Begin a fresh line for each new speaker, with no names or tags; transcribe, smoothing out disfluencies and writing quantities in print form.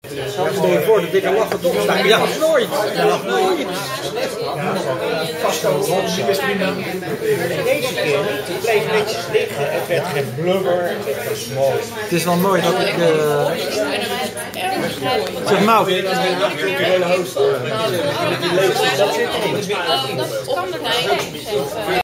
Stel je voor, de dikke lachen toch staan. Ja, dat nooit. Ja, dat nooit.
Deze keer het bleef netjes liggen, het werd geen blubber, het was mooi.
Het is wel mooi dat ik... Zeg Maud.
Dat kan er